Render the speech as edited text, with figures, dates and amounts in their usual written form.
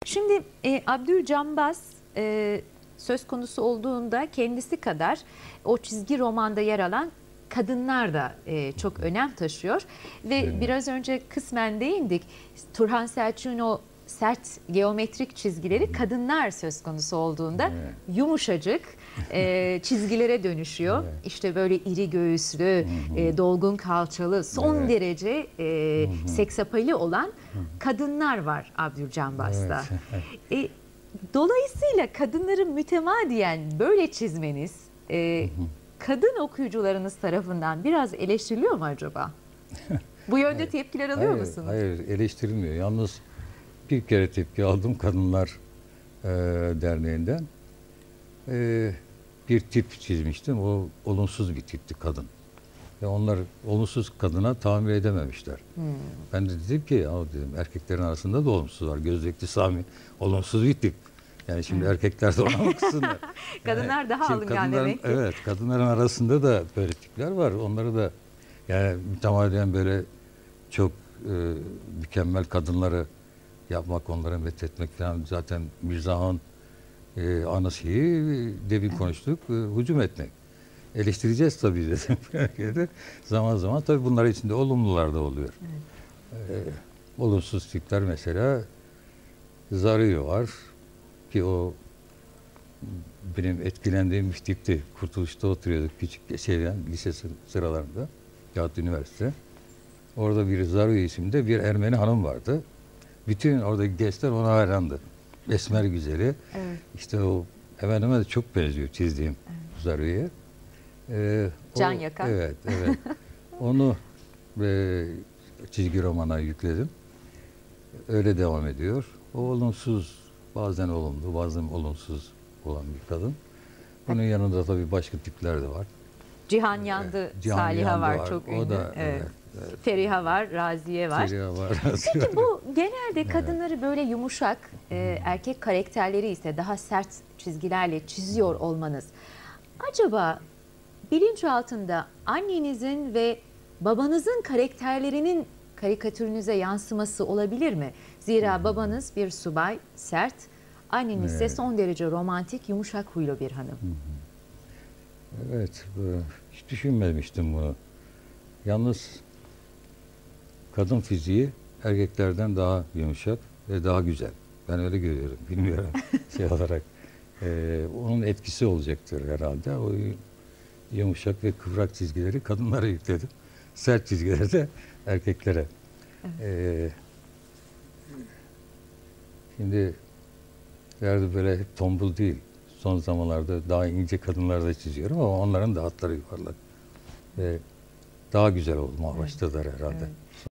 Şimdi Abdülcambaz söz konusu olduğunda kendisi kadar o çizgi romanda yer alan kadınlar da çok önem taşıyor. Ve Evet. biraz önce kısmen değindik. Turhan Selçuk'un o sert geometrik çizgileri kadınlar söz konusu olduğunda yumuşacık çizgilere dönüşüyor. Evet. İşte böyle iri göğüslü, dolgun kalçalı, son derece seksapali olan kadınlar var Abdülcambaz'da. Evet. Dolayısıyla kadınları mütemadiyen böyle çizmeniz kadın okuyucularınız tarafından biraz eleştiriliyor mu acaba? Bu yönde tepkiler alıyor musunuz? Hayır, eleştirilmiyor. Yalnız bir kere tepki aldım Kadınlar Derneği'nden. Bir tip çizmiştim. O olumsuz bir tipti kadın. Ve onlar olumsuz kadına tahammül edememişler. Ben de dedim ki, ya dedim, erkeklerin arasında da olumsuz var. Gözlüklü Sami olumsuz bir tip. Yani şimdi erkekler de ona mı kızsınlar? Kadınlar daha şimdi alıngan demek ki. Evet, kadınların arasında da böyle tipler var. Onları da yani mütemadiyen böyle çok mükemmel kadınları yapmak, onları methetmek falan, zaten Mirza'nın anasıyı demin konuştuk, hücum etmek. Eleştireceğiz tabii dedim. Zaman zaman tabii bunlar içinde olumlular da oluyor. Olumsuz tipler mesela Zarıyor var ki o benim etkilendiğim bir tipti. Kurtuluş'ta oturuyorduk küçük lise sıralarında yahut üniversite. Orada bir Zarıyor isimde bir Ermeni hanım vardı. Bütün oradaki gençler ona hayrandı. Esmer güzeli. Evet. İşte o hemen hemen çok benziyor çizdiğim Zarıyor'ya. Can yakan. Evet. Onu çizgi romana yükledim. Öyle devam ediyor. O olumsuz, bazen olumlu, bazen olumsuz olan bir kadın. Bunun yanında tabii başka tipler de var. Cihan Yandı, Cihan Saliha Yandı var çok o ünlü. da, Evet. evet. Feriha var, Raziye var. Feriha var. Peki bu genelde kadınları böyle yumuşak, erkek karakterleri ise daha sert çizgilerle çiziyor olmanız acaba bilinçaltında annenizin ve babanızın karakterlerinin karikatürünüze yansıması olabilir mi? Zira babanız bir subay, sert, anneniz ise son derece romantik, yumuşak huylu bir hanım. Evet, hiç düşünmemiştim bunu. Yalnız kadın fiziği erkeklerden daha yumuşak ve daha güzel. Ben öyle görüyorum, bilmiyorum şey olarak. Onun etkisi olacaktır herhalde. O yumuşak ve kıvrak çizgileri kadınlara yükledim. Sert çizgileri de erkeklere. Şimdi yerde böyle hep tombul değil. Son zamanlarda daha ince kadınlar da çiziyorum ama onların da hatları yuvarlak. Ve daha güzel olmaya başladılar herhalde. Evet.